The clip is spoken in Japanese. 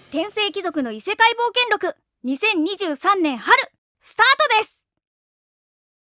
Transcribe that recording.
天聖貴族の異世界冒険録2023年春スタートです。